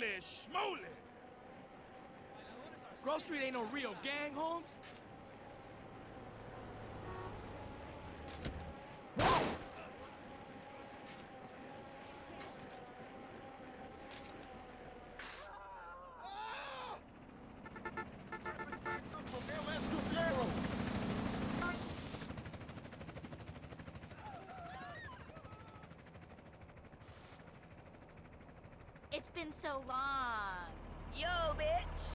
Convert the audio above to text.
Holy schmoly! Grove Street ain't no real gang, Holmes. It's been so long. Yo, bitch!